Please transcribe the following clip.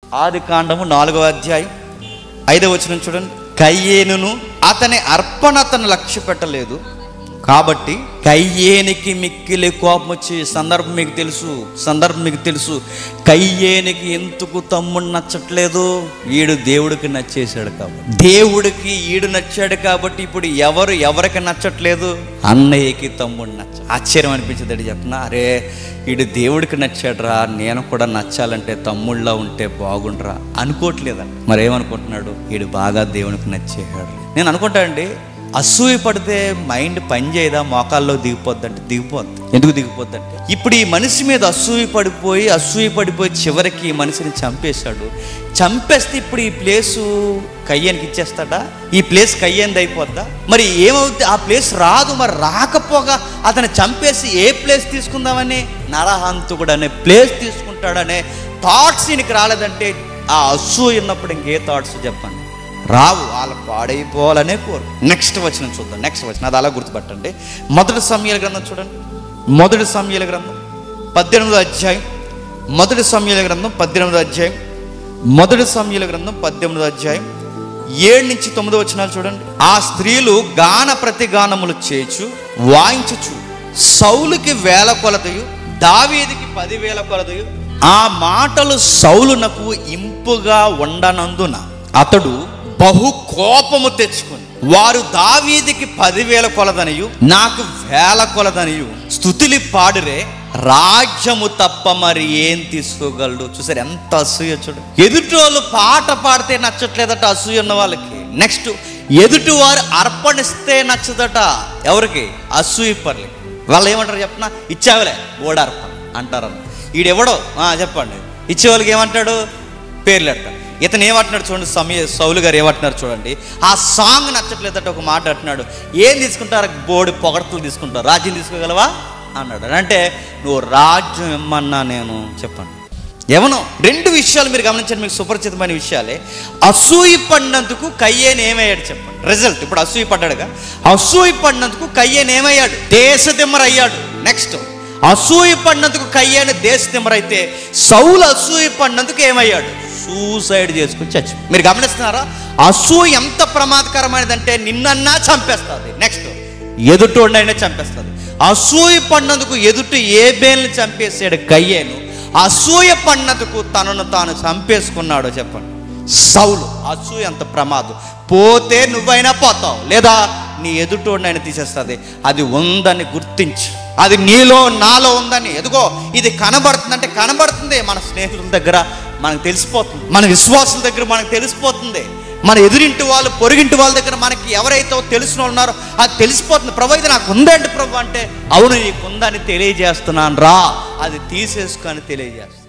ఆదికాండము 4వ అధ్యాయం 5వ వచనం చూడండి. కయ్యేనును అతని అర్పణ అతను లక్ష్య పెట్టలేదు కాబట్టి కయ్యేనికి మిక్కిలి కోపం వచ్చి, సందర్భం మీకు తెలుసు. కయ్యేనికి ఎందుకు తమ్ముడు నచ్చట్లేదు? ఈడు దేవుడికి నచ్చేసాడు కాబట్టి, దేవుడికి ఈడు నచ్చాడు కాబట్టి ఇప్పుడు ఎవరికి నచ్చట్లేదు? అన్నయ్యకి తమ్ముడు ఆశ్చర్యం అనిపించదు చెప్పనా? అరే ఈడు దేవుడికి నచ్చాడురా, నేను కూడా నచ్చాలంటే తమ్ముళ్ళ ఉంటే బాగుండ్రా అనుకోవట్లేదండి. మరేమనుకుంటున్నాడు? ఈడు బాగా దేవునికి నచ్చేసాడు. నేను అనుకుంటానండి, అసూయ పడితే మైండ్ పని చేయదా? మోకాల్లో దిగిపోద్దంటే దిగిపోద్ది. ఎందుకు దిగిపోద్దంటే ఇప్పుడు ఈ మనిషి మీద అసూయ పడిపోయి చివరికి ఈ మనిషిని చంపేస్తే ఇప్పుడు ఈ ప్లేసు కయ్యానికి ఇచ్చేస్తాడా? ఈ ప్లేస్ కయ్యంది అయిపోద్దా? మరి ఏమవుతుంది? ఆ ప్లేస్ రాదు. మరి రాకపోగా అతను చంపేసి ఏ ప్లేస్ తీసుకుందామని, నరహంతకుడు అనే ప్లేస్ తీసుకుంటాడనే థాట్స్ ఈయనకి రాలేదంటే ఆ అసూయ ఉన్నప్పుడు ఇంకే థాట్స్ చెప్పండి రావు. వాళ్ళు పాడైపోవాలనే కోరు. నెక్స్ట్ వచనం చూద్దాం. అది అలా గుర్తుపట్టండి. మొదటి సమూయేలు గ్రంథం చూడండి. మొదటి సమూయేలు గ్రంథం 18వ అధ్యాయం. మొదటి సమూయేలు గ్రంథం 18వ అధ్యాయం. మొదటి సమూయేలు గ్రంథం 18వ అధ్యాయం 7 నుంచి 9 వచనాలు చూడండి. ఆ స్త్రీలు గాన ప్రతిగానములు చేచు వాయించుచు సౌలుకి 1000 కొలతయు దావీదుకి 10,000 కొలతయు ఆ మాటలు సౌలునకు ఇంపుగా ఉండనందున అతడు బహు కోపము తెచ్చుకొని, వారు దావీదుకి 10,000 కొలదనియు నాకు 1000 కొలదనియు స్తుతులు పాడిరే, రాజ్యము తప్ప మరి ఏం తీసుకోగలడు? చూసారు ఎంత అసూయ చూడు. ఎదుటోళ్ళు పాట పాడితే నచ్చట్లేదట అసూయ ఉన్న వాళ్ళకి. నెక్స్ట్ ఎదుటి వారు అర్పణిస్తే నచ్చదట. ఎవరికి? అసూయ పర్లే. వాళ్ళు ఏమంటారు చెప్పనా? ఇచ్చావులే ఓడార్పణ అంటారు. ఈడెవడో చెప్పండి. ఇచ్చేవాళ్ళకి ఏమంటాడు? పేర్లు అంటాడు. ఇతను ఏమంటున్నాడు చూడండి, సౌలు గారు ఏమంటున్నారు చూడండి. ఆ సాంగ్ నచ్చట్లేదట. ఒక మాట అంటున్నాడు, ఏం తీసుకుంటారు? బోడి పొగడతలు తీసుకుంటారు. రాజ్యం తీసుకోగలవా అన్నాడు. అంటే నువ్వు రాజ్యం ఇమ్మన్నా నేను చెప్పండి ఏమనో. 2 విషయాలు మీరు గమనించండి, మీకు సుపరిచితమైన విషయాలే. అసూయ పడినందుకు కయ్యేను ఏమయ్యాడు చెప్పండి. రిజల్ట్ ఇప్పుడు అసూయ పడ్డాడుగా. అసూయ పడినందుకు కయ్యేను ఏమయ్యాడు? దేశదిమ్మరయ్యాడు. నెక్స్ట్ అసూయ పడినందుకు కయ్యేను దేశదిమ్మరైతే సౌలు అసూయ పడినందుకు ఏమయ్యాడు? సూసైడ్ చేసుకుని చచ్చి. మీరు గమనిస్తున్నారా? అసూయ ఎంత ప్రమాదకరమైనదంటే నిన్నన్నా చంపేస్తుంది, నెక్స్ట్ ఎదుటోడినైనా చంపేస్తుంది. అసూయ పడినందుకు ఎదుటి ఏబేల్ని చంపేసాడు కయ్యేను. అసూయ పడినందుకు తనను తాను చంపేసుకున్నాడో చెప్పండి సౌలు. అసూయ ఎంత ప్రమాదం. పోతే నువ్వైనా పోతావు, లేదా నీ ఎదుటోడినైనా తీసేస్తుంది. అది ఉందని గుర్తించు. అది నీలో నాలో ఉందని. ఎదుగో ఇది కనబడుతుందంటే కనబడుతుంది. మన స్నేహితుల దగ్గర మనకు తెలిసిపోతుంది, మన విశ్వాసుల దగ్గర మనకు తెలిసిపోతుంది, మన ఎదురింటి వాళ్ళు పొరుగింటి వాళ్ళ దగ్గర మనకి ఎవరైతే తెలిసిన వాళ్ళు ఉన్నారో అది తెలిసిపోతుంది. ప్రభు ఇది నాకు ఉందండి ప్రభు అంటే, అవును నీకు ఉందని తెలియజేస్తున్నాను రా, అది తీసేసుకొని తెలియజేస్తాను.